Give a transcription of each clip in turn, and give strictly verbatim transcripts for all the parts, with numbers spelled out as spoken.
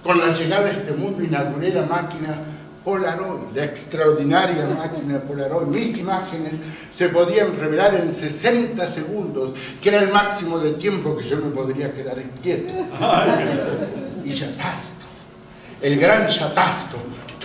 Con la llegada a este mundo inauguré la máquina Polaroid, la extraordinaria máquina Polaroid. Mis imágenes se podían revelar en sesenta segundos, que era el máximo de tiempo que yo me podría quedar quieto. Y Yatasto, el gran Yatasto,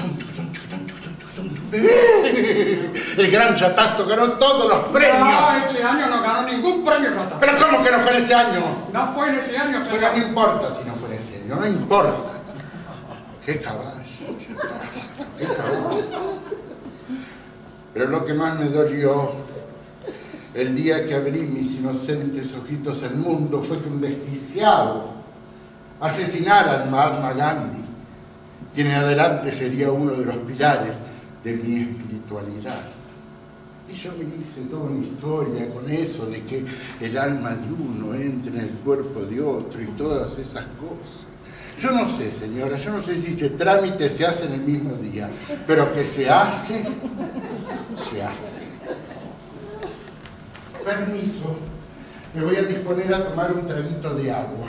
el gran Yatasto ganó todos los premios. No, ese año no ganó ningún premio Yatasto. ¿Pero cómo que no fue en ese año? No fue en ese año, señor. Pero no importa si no fue en ese año, no importa. ¡Qué caballo! ¡Qué caballo! Pero lo que más me dolió el día que abrí mis inocentes ojitos al mundo fue que un desquiciado asesinara a Mahatma Gandhi, quien en adelante sería uno de los pilares de mi espiritualidad. Y yo me hice toda una historia con eso de que el alma de uno entra en el cuerpo de otro y todas esas cosas. Yo no sé, señora, yo no sé si ese trámite se hace en el mismo día, pero que se hace, se hace. Permiso, me voy a disponer a tomar un traguito de agua.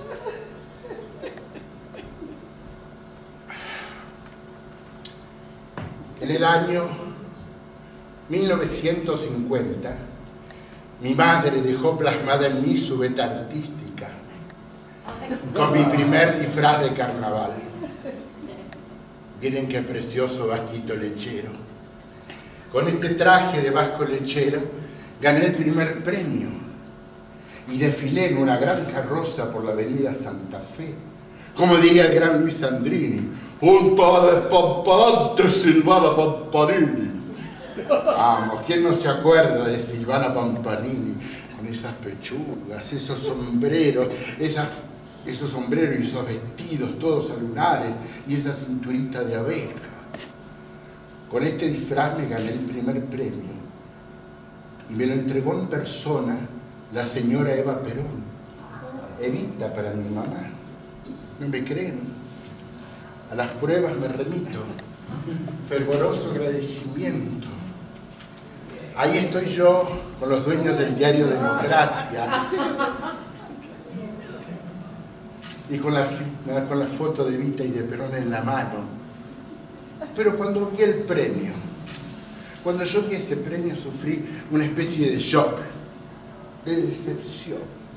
En el año mil novecientos cincuenta, mi madre dejó plasmada en mí su beta artística, con mi primer disfraz de carnaval. Miren qué precioso vasquito lechero. Con este traje de vasco lechero gané el primer premio y desfilé en una gran carroza por la avenida Santa Fe. Como diría el gran Luis Sandrini, junto a la despamparante Silvana Pampanini. Vamos, ¿quién no se acuerda de Silvana Pampanini? Con esas pechugas, esos sombreros, esas... esos sombreros y esos vestidos todos lunares y esa cinturita de abeja. Con este disfraz me gané el primer premio y me lo entregó en persona la señora Eva Perón, Evita para mi mamá. ¿No me creen? A las pruebas me remito. Fervoroso agradecimiento. Ahí estoy yo con los dueños del diario Democracia y con la, con la foto de Evita y de Perón en la mano. Pero cuando vi el premio, cuando yo vi ese premio, sufrí una especie de shock, de decepción.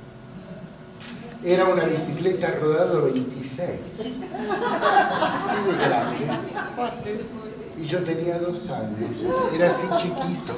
Era una bicicleta rodado veintiséis, así de grande, y yo tenía dos años, era así chiquito.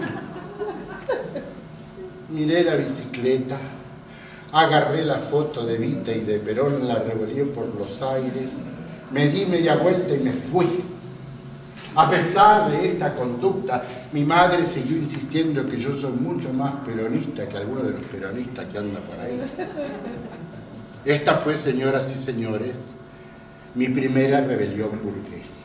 Miré la bicicleta, agarré la foto de Evita y de Perón, la revolví por los aires, me di media vuelta y me fui. A pesar de esta conducta, mi madre siguió insistiendo que yo soy mucho más peronista que alguno de los peronistas que anda por ahí. Esta fue, señoras y señores, mi primera rebelión burguesa.